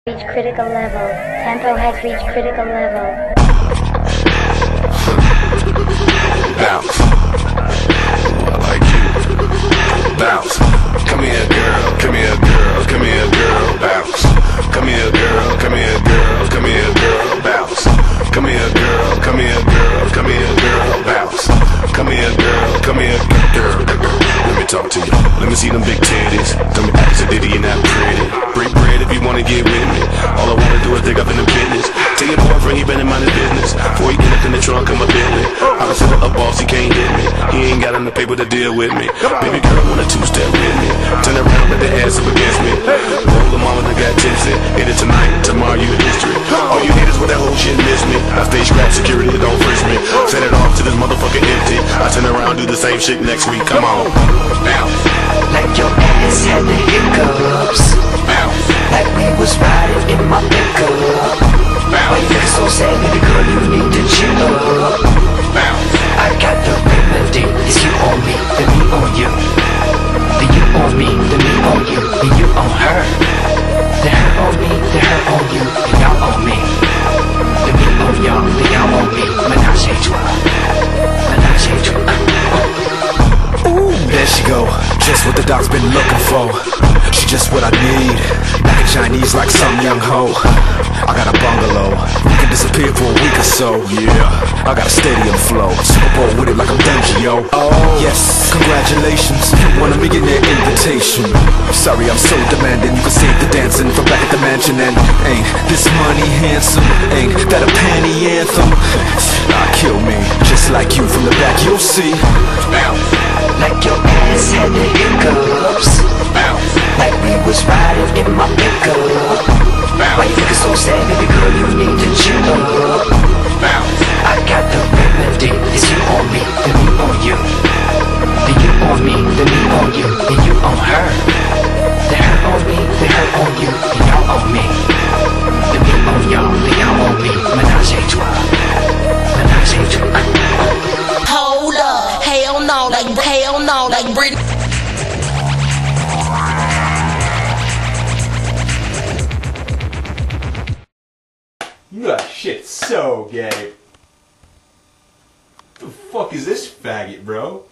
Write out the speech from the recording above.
Reached critical level. Tempo has reached critical level. Bounce. I like you. Bounce. Come here, girl. Come here, girl. Come here, girl. Bounce. Come here, girl. Come here, girl. Come here, girl. Bounce. Come here, girl. Come here, girl. Come here, girl. Bounce. Come here, girl. Come here, girl. Let me talk to you. Let me see them big titties. Tell me act a ditty and not pretty. Break bread if you wanna get with me. All I wanna do is dig up in the business. Tell your boyfriend he better mind his business. Before he get up in the trunk of my Bentley. I consider a boss, he can't hit me. He ain't got enough paper to deal with me. Baby girl want a two-step with me. Turn around, put the ass up against me. Roll the mama that got tipsy. Hit it tonight, tomorrow you in history. All you haters with that whole shit miss me. I stay scrap security, don't frisk me. Set it off to this motherfucker empty. I turn around, do the same shit next week. Come on. Bounce. Like your ass had the hiccups. Bounce. Like we was riding in my pickup. Why you look so sad, baby girl, you need to chill up. Bounce. I got the remedy. It's you on me, then me on you. Then you on me, then me on you. Then you on her. Then her on me, then her on you. Then y'all on me. Then me on y'all, then y'all on me. Menage a trois. Menage a trois. Ooh, there she go, just what the dog's been looking for. She just what I need, black and Chinese like some young hoe. I got a bungalow, we can disappear for a week or so. Yeah, I got a stadium flow, Super Bowl with it like I'm Dungio. Oh, yes, congratulations, you won a millionaire invitation. Sorry I'm so demanding, you can save the dancing from back at the mansion. And ain't this money handsome, ain't that a panty anthem? Nah, kill me, just like you from the back you'll see. Like your ass had the hiccups. Bounce. Like we was riding in my pickup. Why you looking so sad, baby girl, you need to chill up. Bounce. I got the remedy. It's you on me, then me on you. Then you on me, then me on you. Then you on her. Then her on me, then her on you. Then y'all on me. Then me on y'all, then y'all on me. Menage a trois. Menage a trois. Hold up, hell no, like Britney. You got shit so gay. The fuck is this faggot, bro?